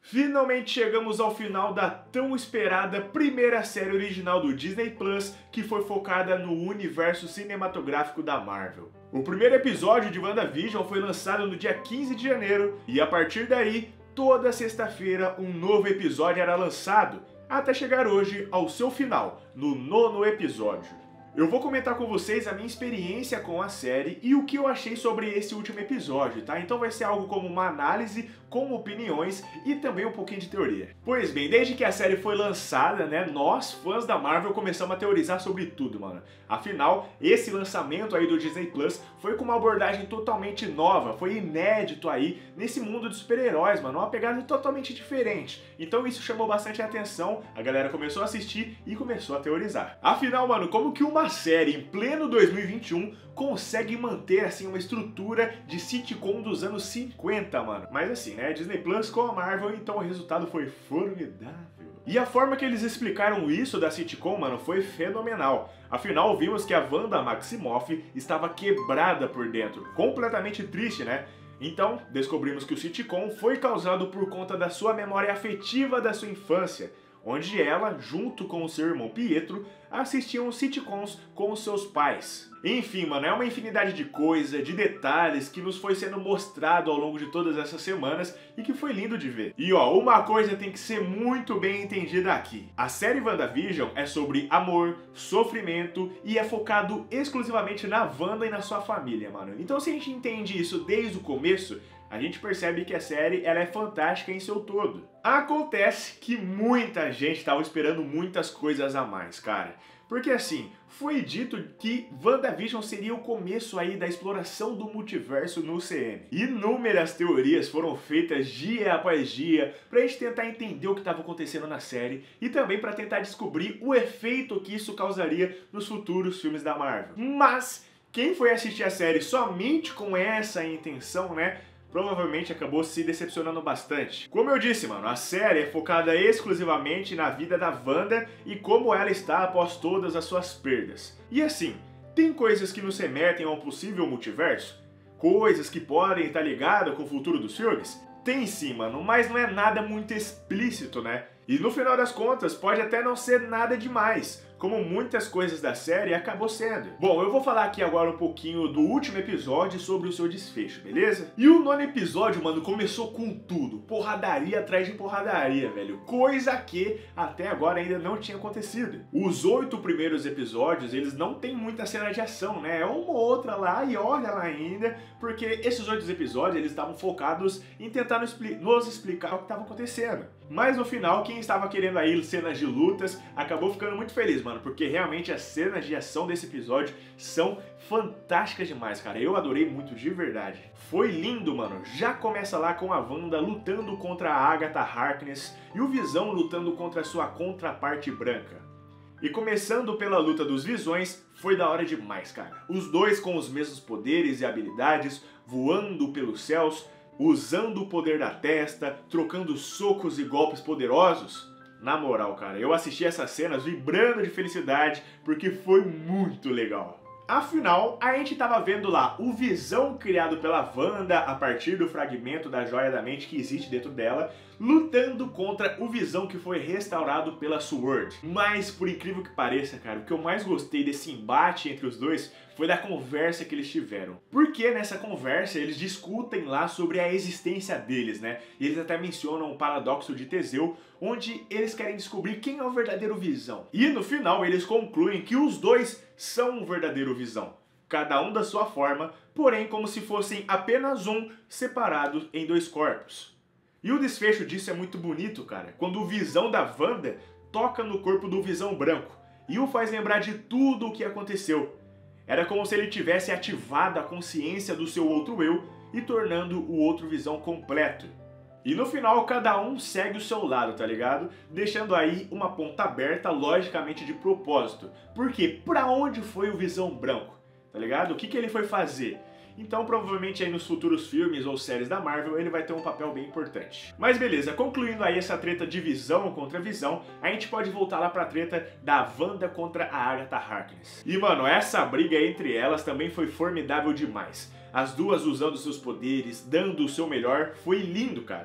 Finalmente chegamos ao final da tão esperada primeira série original do Disney Plus, que foi focada no universo cinematográfico da Marvel. O primeiro episódio de WandaVision foi lançado no dia 15 de janeiro, e a partir daí, toda sexta-feira um novo episódio era lançado, até chegar hoje ao seu final, no 9º episódio. Eu vou comentar com vocês a minha experiência com a série e o que eu achei sobre esse último episódio, tá? Então vai ser algo como uma análise com opiniões e também um pouquinho de teoria. Pois bem, desde que a série foi lançada, né, nós, fãs da Marvel, começamos a teorizar sobre tudo, mano. Afinal, esse lançamento aí do Disney Plus foi com uma abordagem totalmente nova, foi inédito aí nesse mundo de super-heróis, mano, uma pegada totalmente diferente. Então isso chamou bastante atenção, a galera começou a assistir e começou a teorizar. Afinal, mano, como que uma série em pleno 2021 consegue manter assim uma estrutura de sitcom dos anos 50, mano? Mas assim, né, Disney Plus com a Marvel, então o resultado foi formidável. E a forma que eles explicaram isso da sitcom, mano, foi fenomenal. Afinal, vimos que a Wanda Maximoff estava quebrada por dentro, completamente triste, né? Então, descobrimos que o sitcom foi causado por conta da sua memória afetiva da sua infância, onde ela, junto com o seu irmão Pietro, assistiam sitcoms com os seus pais. Enfim, mano, é uma infinidade de coisa, de detalhes que nos foi sendo mostrado ao longo de todas essas semanas e que foi lindo de ver. E ó, uma coisa tem que ser muito bem entendida aqui. A série WandaVision é sobre amor, sofrimento e é focado exclusivamente na Wanda e na sua família, mano. Então se a gente entende isso desde o começo, a gente percebe que a série ela é fantástica em seu todo. Acontece que muita gente estava esperando muitas coisas a mais, cara. Porque assim, foi dito que WandaVision seria o começo aí da exploração do multiverso no CM. Inúmeras teorias foram feitas dia após dia pra gente tentar entender o que estava acontecendo na série e também pra tentar descobrir o efeito que isso causaria nos futuros filmes da Marvel. Mas quem foi assistir a série somente com essa intenção, né, provavelmente acabou se decepcionando bastante. Como eu disse, mano, a série é focada exclusivamente na vida da Wanda e como ela está após todas as suas perdas. E assim, tem coisas que nos remetem a um possível multiverso? Coisas que podem estar ligadas com o futuro dos filmes? Tem sim, mano, mas não é nada muito explícito, né? E no final das contas, pode até não ser nada demais, como muitas coisas da série acabou sendo. Bom, eu vou falar aqui agora um pouquinho do último episódio sobre o seu desfecho, beleza? E o 9º episódio, mano, começou com tudo. Porradaria atrás de porradaria, velho. Coisa que até agora ainda não tinha acontecido. Os 8 primeiros episódios, eles não tem muita cena de ação, né? É uma ou outra lá e olha lá ainda, porque esses 8 episódios, eles estavam focados em tentar nos explicar o que estava acontecendo. Mas no final, quem estava querendo aí cenas de lutas, acabou ficando muito feliz, mano, porque realmente as cenas de ação desse episódio são fantásticas demais, cara. Eu adorei muito, de verdade. Foi lindo, mano. Já começa lá com a Wanda lutando contra a Agatha Harkness e o Visão lutando contra a sua contraparte branca. E começando pela luta dos Visões, foi da hora demais, cara. Os dois com os mesmos poderes e habilidades, voando pelos céus, usando o poder da testa, trocando socos e golpes poderosos. Na moral, cara, eu assisti essas cenas vibrando de felicidade porque foi muito legal. Afinal, a gente tava vendo lá o Visão criado pela Wanda a partir do fragmento da Joia da Mente que existe dentro dela, lutando contra o Visão que foi restaurado pela SWORD. Mas, por incrível que pareça, cara, o que eu mais gostei desse embate entre os dois foi da conversa que eles tiveram. Porque nessa conversa eles discutem lá sobre a existência deles, né? E eles até mencionam o paradoxo de Teseu, onde eles querem descobrir quem é o verdadeiro Visão. E no final eles concluem que os dois são o verdadeiro Visão. Cada um da sua forma, porém como se fossem apenas um separado em 2 corpos. E o desfecho disso é muito bonito, cara. Quando o Visão da Wanda toca no corpo do Visão branco e o faz lembrar de tudo o que aconteceu. Era como se ele tivesse ativado a consciência do seu outro eu e tornando o outro Visão completo. E no final cada um segue o seu lado, tá ligado? Deixando aí uma ponta aberta, logicamente de propósito. Por quê? Pra onde foi o Visão branco? Tá ligado? O que ele foi fazer? Então provavelmente aí nos futuros filmes ou séries da Marvel ele vai ter um papel bem importante. Mas beleza, concluindo aí essa treta de Visão contra Visão, a gente pode voltar lá pra treta da Wanda contra a Agatha Harkness. E mano, essa briga entre elas também foi formidável demais. As duas usando seus poderes, dando o seu melhor, foi lindo, cara.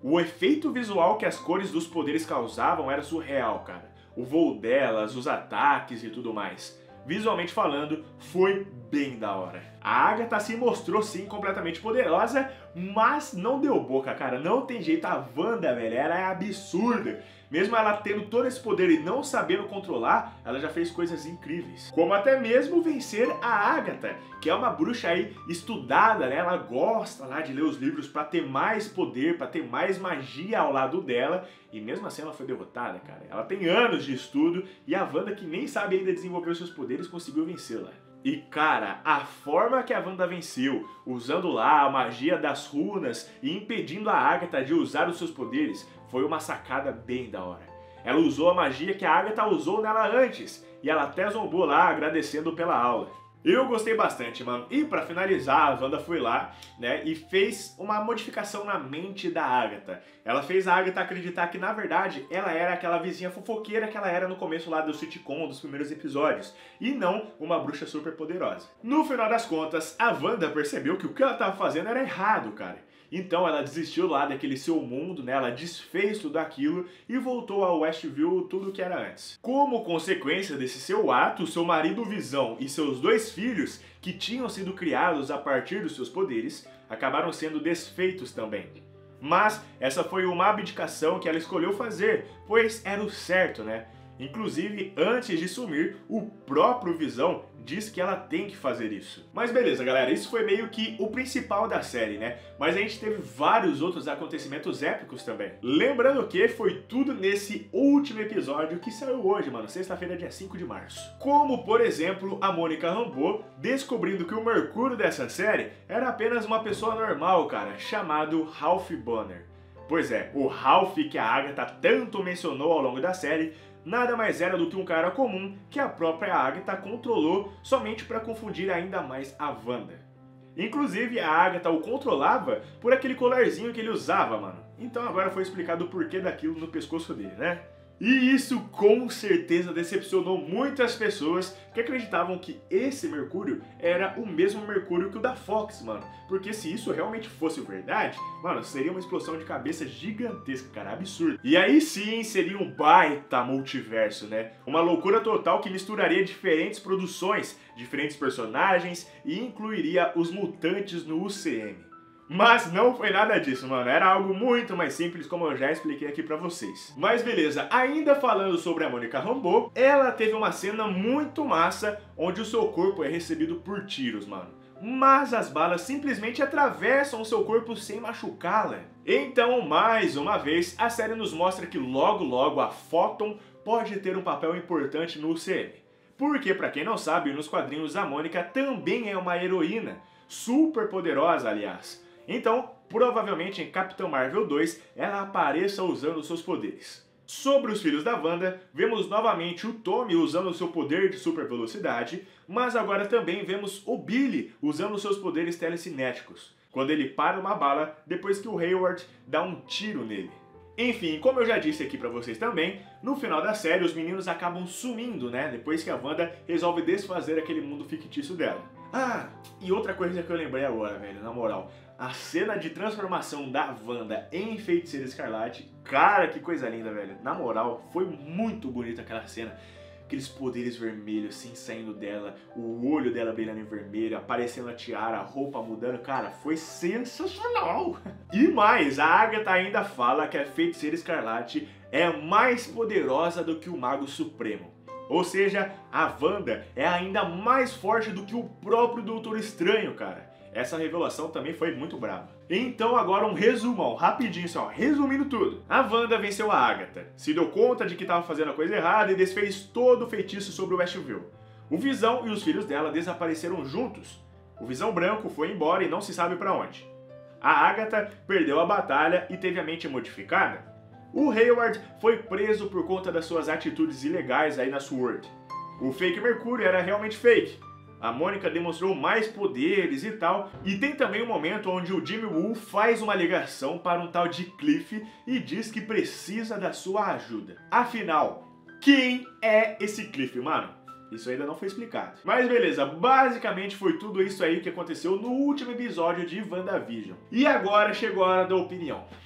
O efeito visual que as cores dos poderes causavam era surreal, cara. O voo delas, os ataques e tudo mais. Visualmente falando, foi bem da hora. A Agatha se mostrou sim completamente poderosa, mas não deu boca, cara. Não tem jeito, a Wanda, velho, ela é absurda. Mesmo ela tendo todo esse poder e não sabendo controlar, ela já fez coisas incríveis. Como até mesmo vencer a Agatha, que é uma bruxa aí estudada, né? Ela gosta lá de ler os livros pra ter mais poder, pra ter mais magia ao lado dela. E mesmo assim ela foi derrotada, cara. Ela tem anos de estudo e a Wanda, que nem sabe ainda desenvolver os seus poderes, conseguiu vencê-la. E cara, a forma que a Wanda venceu, usando lá a magia das runas e impedindo a Agatha de usar os seus poderes, foi uma sacada bem da hora. Ela usou a magia que a Agatha usou nela antes, e ela até zombou lá agradecendo pela aula. Eu gostei bastante, mano. E pra finalizar, a Wanda foi lá, né, e fez uma modificação na mente da Agatha. Ela fez a Agatha acreditar que, na verdade, ela era aquela vizinha fofoqueira que ela era no começo lá do sitcom, dos primeiros episódios, e não uma bruxa super poderosa. No final das contas, a Wanda percebeu que o que ela tava fazendo era errado, cara. Então ela desistiu lá daquele seu mundo, né? Ela desfez tudo aquilo e voltou ao Westview tudo que era antes. Como consequência desse seu ato, seu marido Visão e seus 2 filhos, que tinham sido criados a partir dos seus poderes, acabaram sendo desfeitos também. Mas essa foi uma abdicação que ela escolheu fazer, pois era o certo, né? Inclusive, antes de sumir, o próprio Visão diz que ela tem que fazer isso. Mas beleza, galera, isso foi meio que o principal da série, né? Mas a gente teve vários outros acontecimentos épicos também. Lembrando que foi tudo nesse último episódio que saiu hoje, mano, sexta-feira, dia 5 de março. Como, por exemplo, a Mônica Rambeau descobrindo que o Mercúrio dessa série era apenas uma pessoa normal, cara, chamado Ralph Bonner. Pois é, o Ralph que a Agatha tanto mencionou ao longo da série nada mais era do que um cara comum que a própria Agatha controlou somente para confundir ainda mais a Wanda. Inclusive, a Agatha o controlava por aquele colarzinho que ele usava, mano. Então agora foi explicado o porquê daquilo no pescoço dele, né? E isso com certeza decepcionou muitas pessoas que acreditavam que esse Mercúrio era o mesmo Mercúrio que o da Fox, mano. Porque se isso realmente fosse verdade, mano, seria uma explosão de cabeça gigantesca, cara, absurdo. E aí sim seria um baita multiverso, né? Uma loucura total que misturaria diferentes produções, diferentes personagens e incluiria os mutantes no UCM. Mas não foi nada disso, mano. Era algo muito mais simples, como eu já expliquei aqui pra vocês. Mas beleza, ainda falando sobre a Mônica Rambeau, ela teve uma cena muito massa onde o seu corpo é recebido por tiros, mano. Mas as balas simplesmente atravessam o seu corpo sem machucá-la. Então, mais uma vez, a série nos mostra que logo logo a Photon pode ter um papel importante no UCM. Porque, pra quem não sabe, nos quadrinhos a Mônica também é uma heroína, super poderosa, aliás. Então, provavelmente em Capitão Marvel 2, ela apareça usando seus poderes. Sobre os filhos da Wanda, vemos novamente o Tommy usando o seu poder de super velocidade, mas agora também vemos o Billy usando seus poderes telecinéticos, quando ele para uma bala depois que o Hayward dá um tiro nele. Enfim, como eu já disse aqui pra vocês também, no final da série os meninos acabam sumindo, né? Depois que a Wanda resolve desfazer aquele mundo fictício dela. Ah, e outra coisa que eu lembrei agora, velho, na moral. A cena de transformação da Wanda em Feiticeira Escarlate, cara, que coisa linda, velho. Na moral, foi muito bonita aquela cena. Aqueles poderes vermelhos, assim, saindo dela, o olho dela brilhando em vermelho, aparecendo a tiara, a roupa mudando, cara, foi sensacional! E mais, a Agatha ainda fala que a Feiticeira Escarlate é mais poderosa do que o Mago Supremo. Ou seja, a Wanda é ainda mais forte do que o próprio Doutor Estranho, cara. Essa revelação também foi muito brava. Então agora um resumão, rapidinho só, resumindo tudo. A Wanda venceu a Agatha, se deu conta de que estava fazendo a coisa errada e desfez todo o feitiço sobre o Westview. O Visão e os filhos dela desapareceram juntos. O Visão Branco foi embora e não se sabe para onde. A Agatha perdeu a batalha e teve a mente modificada. O Hayward foi preso por conta das suas atitudes ilegais aí na SWORD. O fake Mercúrio era realmente fake. A Mônica demonstrou mais poderes e tal. E tem também um momento onde o Jimmy Woo faz uma ligação para um tal de Cliff e diz que precisa da sua ajuda. Afinal, quem é esse Cliff, mano? Isso ainda não foi explicado. Mas beleza, basicamente foi tudo isso aí que aconteceu no último episódio de WandaVision. E agora chegou a hora da opinião.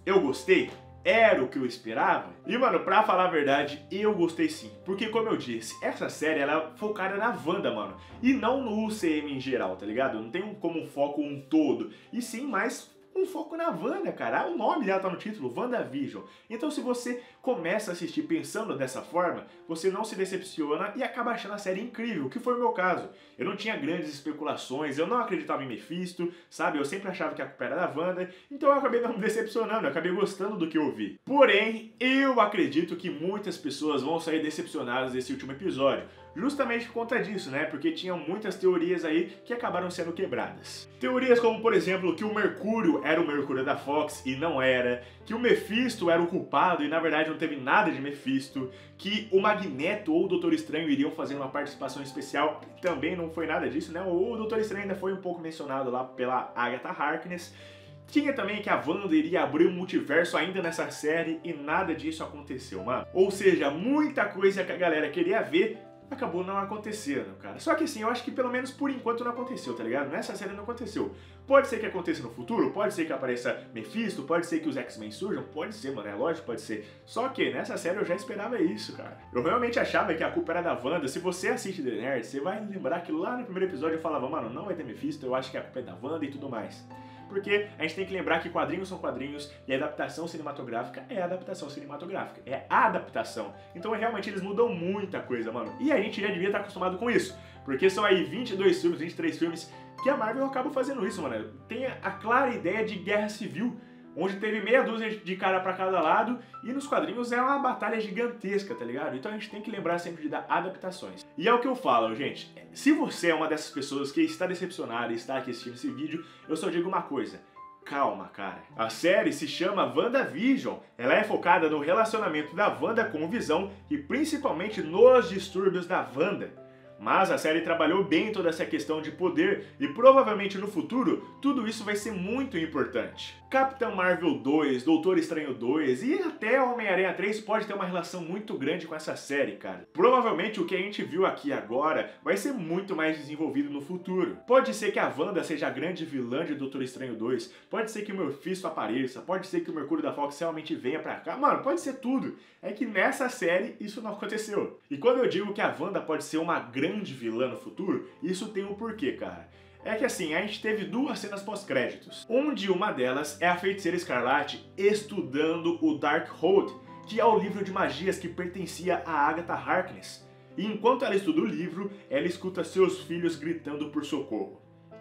Eu gostei? Era o que eu esperava? E, mano, pra falar a verdade, eu gostei sim. Porque, como eu disse, essa série, ela é focada na Wanda, mano. E não no UCM em geral, tá ligado? Não tem como um foco um todo. E sim, mais um foco na Wanda, cara. O nome dela tá no título, WandaVision. Então, se você começa a assistir pensando dessa forma, você não se decepciona e acaba achando a série incrível, que foi o meu caso. Eu não tinha grandes especulações, eu não acreditava em Mephisto, sabe? Eu sempre achava que a culpa era da Wanda, então eu acabei não me decepcionando, eu acabei gostando do que eu vi. Porém, eu acredito que muitas pessoas vão sair decepcionadas desse último episódio. Justamente por conta disso, né? Porque tinham muitas teorias aí que acabaram sendo quebradas. Teorias como, por exemplo, que o Mercúrio era o Mercúrio da Fox e não era, que o Mephisto era o culpado e na verdade não teve nada de Mephisto, que o Magneto ou o Doutor Estranho iriam fazer uma participação especial, também não foi nada disso, né? O Doutor Estranho ainda foi um pouco mencionado lá pela Agatha Harkness. Tinha também que a Wanda iria abrir um multiverso ainda nessa série e nada disso aconteceu, mano. Ou seja, muita coisa que a galera queria ver acabou não acontecendo, cara. Só que assim, eu acho que pelo menos por enquanto não aconteceu, tá ligado? Nessa série não aconteceu. Pode ser que aconteça no futuro, pode ser que apareça Mephisto, pode ser que os X-Men surjam, pode ser, mano, é lógico, pode ser. Só que nessa série eu já esperava isso, cara. Eu realmente achava que a culpa era da Wanda. Se você assiste The Nerd, você vai lembrar que lá no primeiro episódio eu falava, mano, não vai ter Mephisto, eu acho que a culpa é da Wanda e tudo mais. Porque a gente tem que lembrar que quadrinhos são quadrinhos e a adaptação cinematográfica é a adaptação cinematográfica. É a adaptação. Então realmente eles mudam muita coisa, mano. E a gente já devia estar acostumado com isso. Porque são aí 22 filmes, 23 filmes que a Marvel acaba fazendo isso, mano. Tem a clara ideia de guerra civil, onde teve meia dúzia de cara pra cada lado, e nos quadrinhos é uma batalha gigantesca, tá ligado? Então a gente tem que lembrar sempre de dar adaptações. E é o que eu falo, gente, se você é uma dessas pessoas que está decepcionada e está aqui assistindo esse vídeo, eu só digo uma coisa: calma, cara. A série se chama WandaVision. Ela é focada no relacionamento da Wanda com o Visão e principalmente nos distúrbios da Wanda. Mas a série trabalhou bem toda essa questão de poder e provavelmente no futuro tudo isso vai ser muito importante. Capitão Marvel 2, Doutor Estranho 2 e até Homem-Aranha 3 pode ter uma relação muito grande com essa série, cara. Provavelmente o que a gente viu aqui agora vai ser muito mais desenvolvido no futuro. Pode ser que a Wanda seja a grande vilã de Doutor Estranho 2, pode ser que o Mephisto apareça, pode ser que o Mercúrio da Fox realmente venha pra cá, mano, pode ser tudo. É que nessa série isso não aconteceu. E quando eu digo que a Wanda pode ser uma grande vilã no futuro, isso tem um porquê, cara. É que assim, a gente teve duas cenas pós-créditos, onde uma delas é a Feiticeira Escarlate estudando o Darkhold, que é o livro de magias que pertencia a Agatha Harkness. E enquanto ela estuda o livro, ela escuta seus filhos gritando por socorro.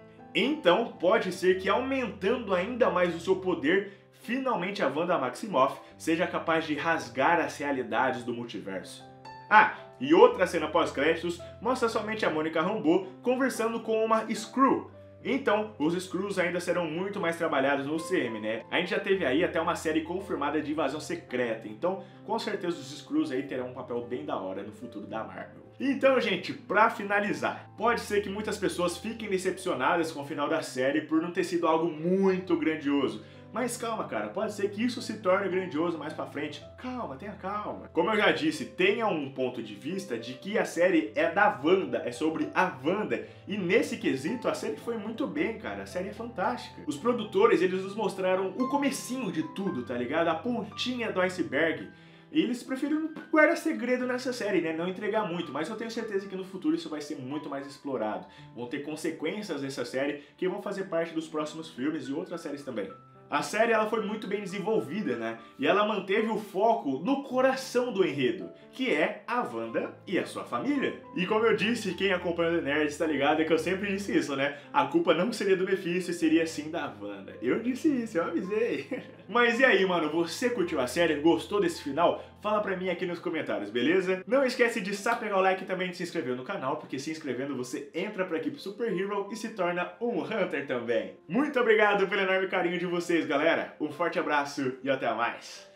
Então, pode ser que aumentando ainda mais o seu poder, finalmente a Wanda Maximoff seja capaz de rasgar as realidades do multiverso. Ah, e outra cena pós-créditos mostra somente a Monica Rambeau conversando com uma Skrull. Então, os Skrulls ainda serão muito mais trabalhados no UCM, né? A gente já teve aí até uma série confirmada de invasão secreta, então com certeza os Skrulls aí terão um papel bem da hora no futuro da Marvel. Então, gente, pra finalizar, pode ser que muitas pessoas fiquem decepcionadas com o final da série por não ter sido algo muito grandioso. Mas calma, cara, pode ser que isso se torne grandioso mais pra frente. Calma, tenha calma. Como eu já disse, tenha um ponto de vista de que a série é da Wanda, é sobre a Wanda. E nesse quesito, a série foi muito bem, cara. A série é fantástica. Os produtores, eles nos mostraram o comecinho de tudo, tá ligado? A pontinha do iceberg. E eles preferiram guardar segredo nessa série, né? Não entregar muito, mas eu tenho certeza que no futuro isso vai ser muito mais explorado. Vão ter consequências dessa série que vão fazer parte dos próximos filmes e outras séries também. A série ela foi muito bem desenvolvida, né? E ela manteve o foco no coração do enredo, que é a Wanda e a sua família. E como eu disse, quem acompanha o The Nerd tá ligado, é que eu sempre disse isso, né? A culpa não seria do Mephisto, seria sim da Wanda. Eu disse isso, eu avisei. Mas e aí, mano? Você curtiu a série? Gostou desse final? Fala pra mim aqui nos comentários, beleza? Não esquece de pegar o like e também de se inscrever no canal, porque se inscrevendo você entra pra equipe Super Hero e se torna um Hunter também. Muito obrigado pelo enorme carinho de vocês, galera. Um forte abraço e até mais.